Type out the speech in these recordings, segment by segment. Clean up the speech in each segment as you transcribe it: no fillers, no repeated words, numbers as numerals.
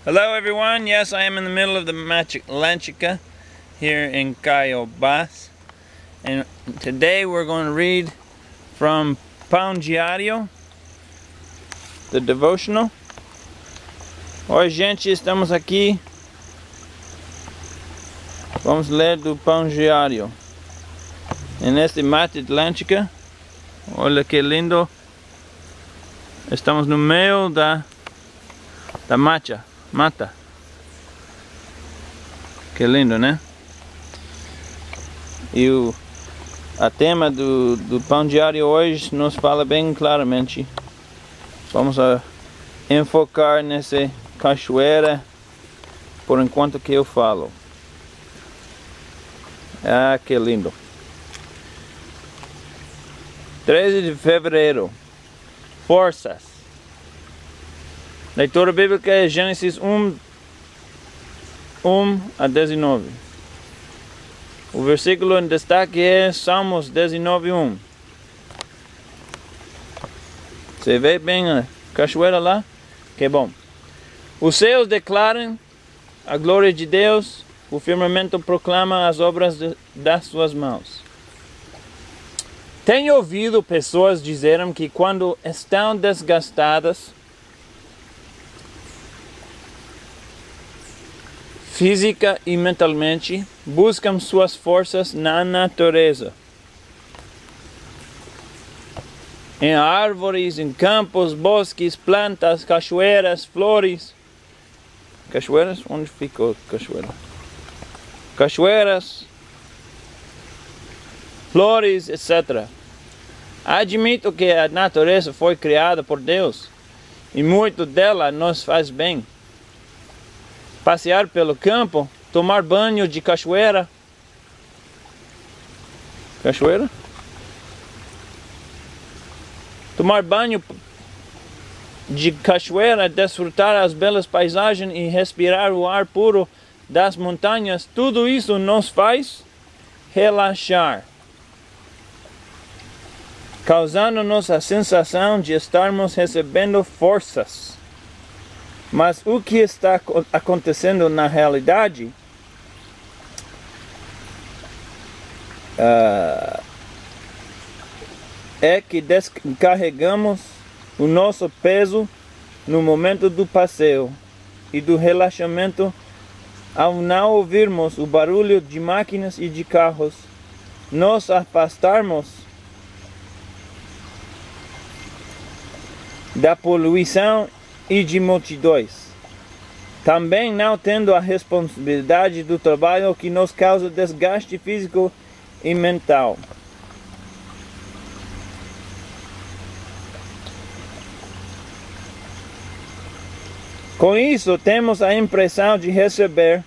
Hello everyone, yes I am in the middle of the Atlantica here in Caiobás, and today we're going to read from Pão Diário, the devotional. Oi gente, estamos aqui, vamos ler do Pão Diário, neste Mata Atlântica. Olha que lindo, estamos no meio da mata. Que lindo, né? E a tema do Pão Diário hoje nos fala bem claramente. Vamos enfocar nessa cachoeira por enquanto que eu falo. Ah, que lindo. 13 de fevereiro. Forças. Leitura bíblica é Gênesis 1 a 19. O versículo em destaque é Salmos 19:1. Você vê bem a cachoeira lá? Que bom. Os céus declaram a glória de Deus, o firmamento proclama as obras das suas mãos. Tenho ouvido pessoas dizerem que quando estão desgastadas física e mentalmente, buscam suas forças na natureza. Em árvores, em campos, bosques, plantas, cachoeiras, flores. Cachoeiras? Onde ficou cachoeira? Cachoeiras, flores, etc. Admito que a natureza foi criada por Deus e muito dela nos faz bem. Passear pelo campo, tomar banho de cachoeira. Cachoeira? Tomar banho de cachoeira, desfrutar as belas paisagens e respirar o ar puro das montanhas, tudo isso nos faz relaxar, causando-nos a sensação de estarmos recebendo forças. Mas o que está acontecendo na realidade é que descarregamos o nosso peso no momento do passeio e do relaxamento ao não ouvirmos o barulho de máquinas e de carros, nos afastarmos da poluição e de multidões, também não tendo a responsabilidade do trabalho que nos causa desgaste físico e mental. Com isso, temos a impressão de receber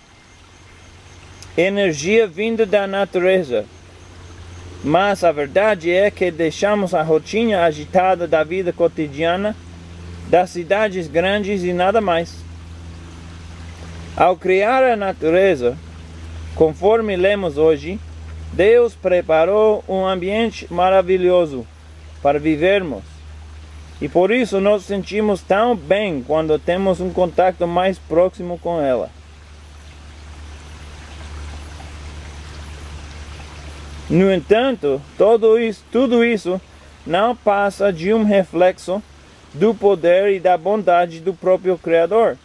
energia vinda da natureza, mas a verdade é que deixamos a rotina agitada da vida cotidiana, das cidades grandes e nada mais. Ao criar a natureza, conforme lemos hoje, Deus preparou um ambiente maravilhoso para vivermos. E por isso nos sentimos tão bem quando temos um contato mais próximo com ela. No entanto, tudo isso não passa de um reflexo do poder e da bondade do próprio Criador.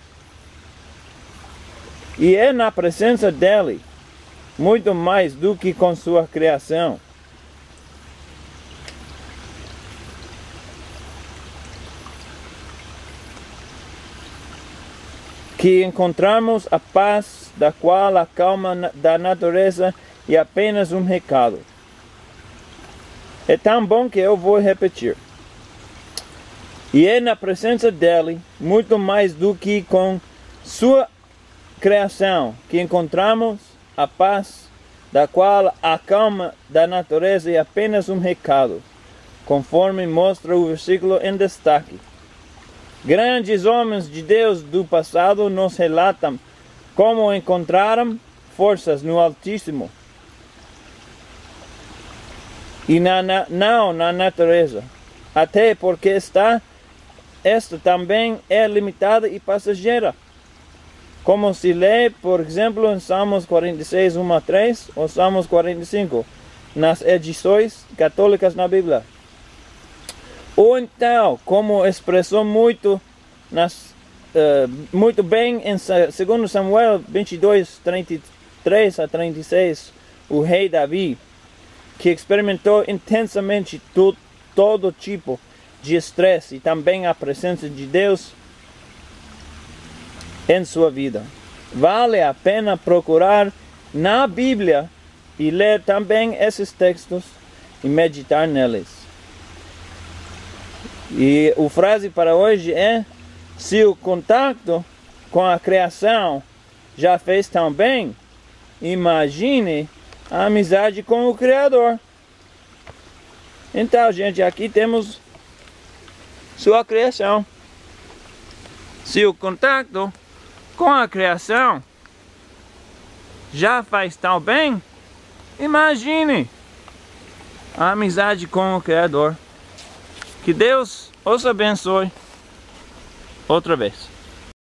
E é na presença dele, muito mais do que com sua criação, que encontramos a paz, da qual a calma da natureza é apenas um recado. É tão bom que eu vou repetir. E é na presença dele, muito mais do que com sua criação, que encontramos a paz, da qual a calma da natureza é apenas um recado, conforme mostra o versículo em destaque. Grandes homens de Deus do passado nos relatam como encontraram forças no Altíssimo e não na natureza, até porque está esta também é limitada e passageira. Como se lê, por exemplo, em Salmos 46, 1 a 3 ou Salmos 45, nas edições católicas na Bíblia. Ou então, como expressou muito bem em 2 Samuel 22, 33 a 36, o rei Davi, que experimentou intensamente todo tipo de estresse e também a presença de Deus em sua vida. Vale a pena procurar na Bíblia e ler também esses textos e meditar neles. E a frase para hoje é: se o contato com a criação já fez tão bem, imagine a amizade com o Criador. Então, gente, aqui temos sua criação. Se o contato com a criação já faz tão bem, imagine a amizade com o Criador. Que Deus os abençoe outra vez.